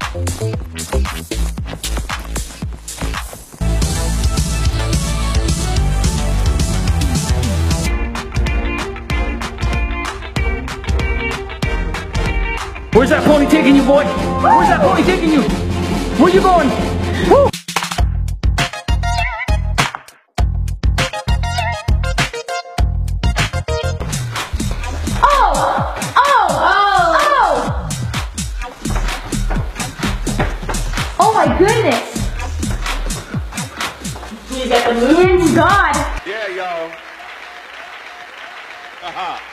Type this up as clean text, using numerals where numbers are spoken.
Where's that pony taking you, boy? Where's that pony taking you? Where you going? Woo! Oh my goodness! You got the moves? God! Yeah, y'all. Aha.